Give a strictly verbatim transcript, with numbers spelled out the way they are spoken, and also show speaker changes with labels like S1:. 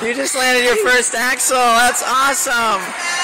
S1: You just landed your first axle. That's awesome.